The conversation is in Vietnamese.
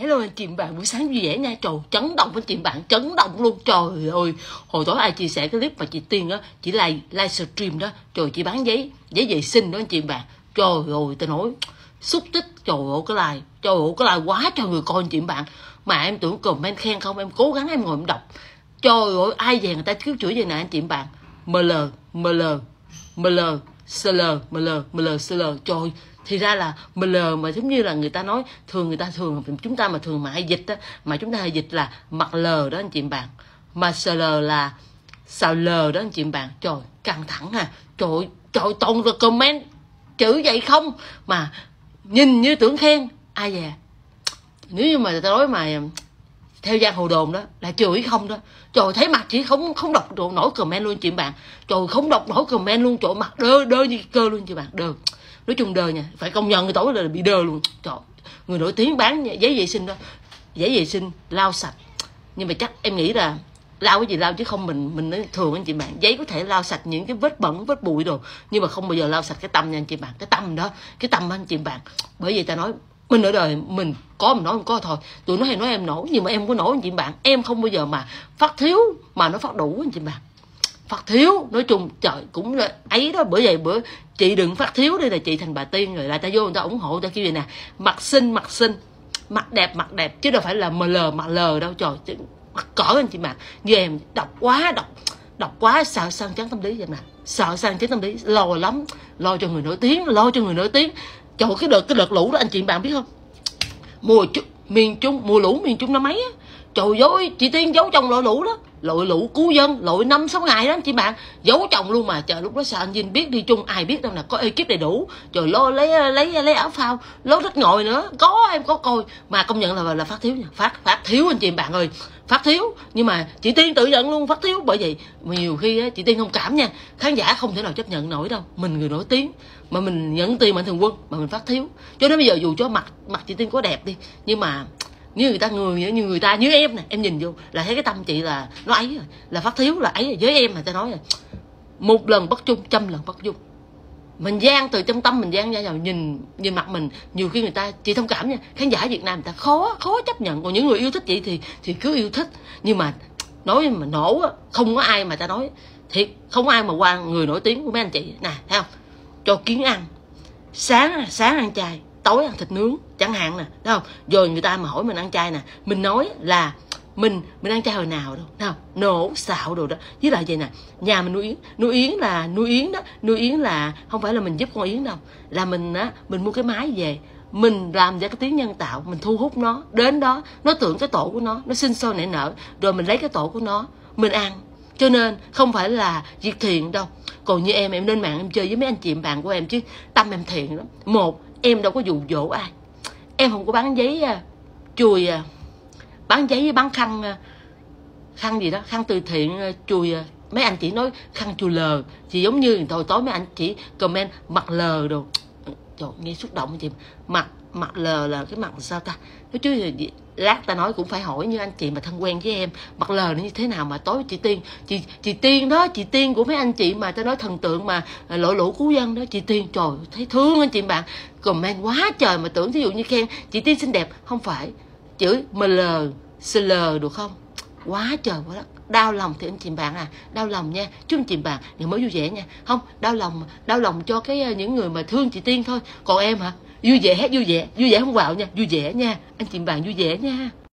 Hello anh chị bạn, buổi sáng vui vẻ nha. Trời, chấn động anh chị bạn, chấn động luôn. Trời ơi, hồi tối ai chia sẻ cái clip mà chị Tiên đó, chị livestream đó. Trời, chị bán giấy vệ sinh đó anh chị bạn. Trời ơi, tôi nói xúc tích. Trời ơi cái like quá cho người coi anh chị bạn. Mà em tưởng comment khen không, em cố gắng em ngồi em đọc. Trời ơi, ai về người ta cứu chửi vậy nè anh chị bạn. ML ML CL ML CL. Trời, thì ra là ML mà giống như là người ta nói thường chúng ta mà thường mà hay dịch á, mà chúng ta hay dịch là mặt L đó anh chị bạn, mà CL là xào L đó anh chị bạn. Trời, căng thẳng ha. Trời toàn là comment chữ vậy không mà nhìn như tưởng khen. Ai về nếu như mà người ta nói mà theo giang hồ đồn đó là chửi không đó. Trời, thấy mặt chỉ không đọc nổi comment luôn chị bạn. Trời, không đọc nổi comment luôn. Trời, mặt đơ như cơ luôn chị bạn, đơ. Nói chung đơ nha, phải công nhận người tối là bị đơ luôn. Trời, người nổi tiếng bán giấy vệ sinh đó, giấy vệ sinh lau sạch, nhưng mà chắc em nghĩ là lau cái gì lau chứ không mình nói thường anh chị bạn, giấy có thể lau sạch những cái vết bẩn vết bụi đồ, nhưng mà không bao giờ lau sạch cái tâm nha anh chị bạn. Cái tâm anh chị bạn. Bởi vì ta nói mình ở đời mình có mình nói không có thôi. Tụi nó hay nói em nổi, nhưng mà em không có nổi anh chị bạn. Em không bao giờ mà phát thiếu mà nó phát đủ anh chị bạn. Phát thiếu nói chung trời cũng là ấy đó. Bởi vậy bữa chị đừng phát thiếu đi là chị thành bà Tiên rồi, là ta vô người ta ủng hộ ta kêu vậy nè, mặt xinh mặt đẹp chứ đâu phải là ML mặt L đâu. Trời, mặt cỡ anh chị bạn. Như em đọc quá sợ sang chấn tâm lý vậy nè, sợ sang chấn tâm lý, lo lắm, lo cho người nổi tiếng. Trời, cái đợt lũ đó anh chị bạn biết không, mùa lũ miền Trung năm mấy á. Trời ơi, chị Tiên giấu chồng lội lũ đó, lội lũ cứu dân, lội 5-6 ngày đó anh chị bạn, giấu chồng luôn mà. Trời, lúc đó sao anh Vinh biết đi chung, ai biết đâu nè, có ekip đầy đủ. Trời, lo lấy áo phao, lố thích ngồi nữa, em có coi. Mà công nhận là phát thiếu nha, phát thiếu anh chị bạn ơi, phát thiếu. Nhưng mà chị Tiên tự nhận luôn phát thiếu. Bởi vậy mà nhiều khi á, chị Tiên thông cảm nha, khán giả không thể nào chấp nhận nổi đâu. Mình người nổi tiếng mà mình nhận tiền Mạnh Thường Quân mà mình phát thiếu. Cho nên bây giờ dù cho mặt chị Tiên có đẹp đi, nhưng mà như người ta như em nè, em nhìn vô là thấy cái tâm chị là nó ấy rồi, là phát thiếu là ấy rồi. Với em mà ta nói là một lần bất chung trăm lần bất dung. Mình gian từ trong tâm mình gian ra vào, nhìn mặt mình nhiều khi người ta, chị thông cảm nha, khán giả Việt Nam người ta khó chấp nhận. Còn những người yêu thích chị thì cứ yêu thích. Nhưng mà nói mà nổ á, không có ai mà ta nói thiệt, không có ai mà qua người nổi tiếng của mấy anh chị nè, thấy không? Cho kiến ăn, sáng ăn chay, tối ăn thịt nướng chẳng hạn nè, thấy không? Rồi người ta mà hỏi mình ăn chay nè, mình nói là mình ăn chay hồi nào đâu, thấy không? Nổ xạo đồ đó. Với lại vậy nè, nhà mình nuôi yến là không phải là mình giúp con yến đâu, là mình mua cái máy về, mình làm ra cái tiếng nhân tạo, mình thu hút nó đến đó, nó tưởng cái tổ của nó sinh sôi nảy nở, rồi mình lấy cái tổ của nó mình ăn. Cho nên không phải là việc thiện đâu. Còn như em lên mạng em chơi với mấy anh chị bạn của em chứ tâm em thiện lắm. Một, em đâu có dụ dỗ ai, em không có bán giấy chùi, bán giấy với bán khăn gì đó, khăn từ thiện chùi. Mấy anh chị nói khăn chùi lờ thì giống như tối mấy anh chị comment mặt lờ đồ. Trời, nghe xúc động chị. Mặt lờ là cái mặt sao ta nói chứ, lát ta nói cũng phải hỏi như anh chị mà thân quen với em, mặt lờ nó như thế nào mà tối chị Tiên, chị Tiên đó, chị Tiên của mấy anh chị mà ta nói thần tượng mà lội lũ cứu dân đó, chị Tiên. Trời, thấy thương anh chị bạn, comment quá trời. Mà tưởng thí dụ như khen chị Tiên xinh đẹp, không phải chữ ML CL được không, quá trời quá đất. Đau lòng thì anh chị bạn đau lòng nha, chứ anh chị bạn đừng mới vui vẻ nha. Không, đau lòng cho cái những người mà thương chị Tiên thôi. Còn em hả, vui vẻ không quạo nha, vui vẻ nha anh chị bạn, vui vẻ nha.